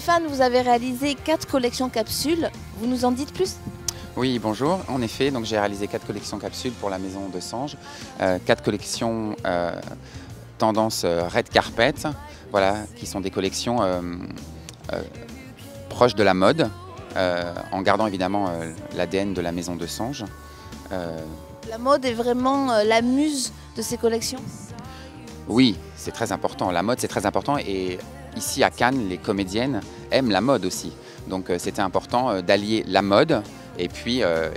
Stéphane, vous avez réalisé 4 collections capsules. Vous nous en dites plus? Oui, bonjour. En effet, donc j'ai réalisé 4 collections capsules pour la Maison de Sange. 4 collections tendance red carpet, voilà, qui sont des collections proches de la mode, en gardant évidemment l'ADN de la Maison de Sange. La mode est vraiment la muse de ces collections? Oui, c'est très important. La mode, c'est très important. Et ici à Cannes, les comédiennes aiment la mode aussi. Donc c'était important d'allier la mode et puis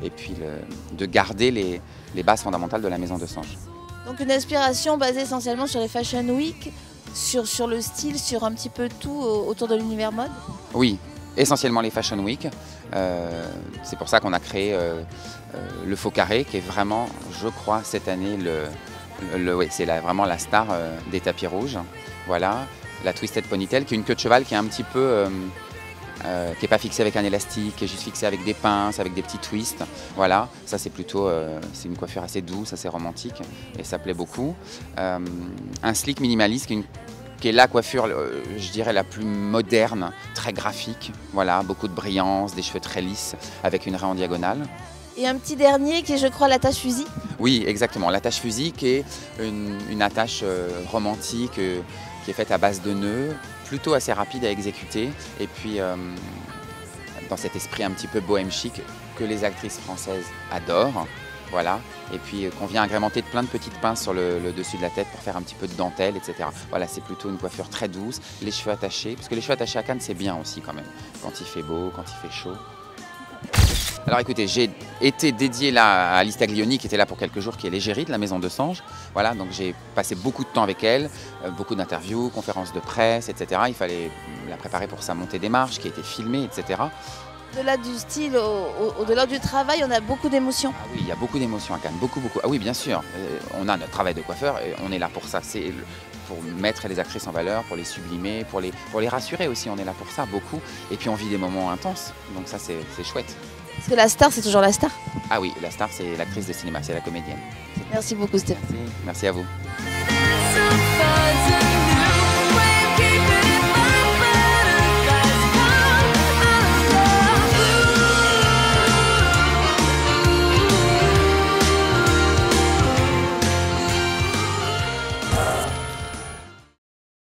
de garder les bases fondamentales de la Maison de Sange. Donc une inspiration basée essentiellement sur les Fashion Week, sur le style, sur un petit peu tout autour de l'univers mode? Oui, essentiellement les Fashion Week. C'est pour ça qu'on a créé le Faux Carré, qui est vraiment, je crois, cette année, oui, c'est vraiment la star des tapis rouges. Voilà, la Twisted Ponytail, qui est une queue de cheval qui est un petit peu... qui n'est pas fixée avec un élastique, qui est juste fixée avec des pinces, avec des petits twists. Voilà, ça c'est plutôt, c'est une coiffure assez douce, assez romantique, et ça plaît beaucoup. Un slick minimaliste, qui est la coiffure, je dirais, la plus moderne, très graphique. Voilà, beaucoup de brillance, des cheveux très lisses, avec une raie en diagonale. Et un petit dernier qui est, je crois, l'attache fusil? Oui, exactement, l'attache fusil, qui est une attache romantique, qui est faite à base de nœuds, plutôt assez rapide à exécuter, et puis dans cet esprit un petit peu bohème chic que les actrices françaises adorent, voilà, et puis qu'on vient agrémenter de plein de petites pinces sur le dessus de la tête pour faire un petit peu de dentelle, etc. Voilà, c'est plutôt une coiffure très douce, les cheveux attachés, parce que les cheveux attachés à Cannes c'est bien aussi quand même, quand il fait beau, quand il fait chaud. Alors écoutez, j'ai été dédié là à Alice Taglioni, qui était là pour quelques jours, qui est l'égérie de la Maison de Sange. Voilà, donc j'ai passé beaucoup de temps avec elle, beaucoup d'interviews, conférences de presse, etc. Il fallait la préparer pour sa montée des marches, qui a été filmée, etc. Au-delà du style, au-delà du travail, on a beaucoup d'émotions. Ah oui, il y a beaucoup d'émotions à Cannes, beaucoup, beaucoup. Ah oui, bien sûr, on a notre travail de coiffeur et on est là pour ça. C'est pour mettre les actrices en valeur, pour les sublimer, pour les rassurer aussi, on est là pour ça, beaucoup. Et puis on vit des moments intenses, donc ça c'est chouette. Parce que la star, c'est toujours la star. Ah oui, la star c'est l'actrice de cinéma, c'est la comédienne. Merci beaucoup Stéphane. Merci à vous.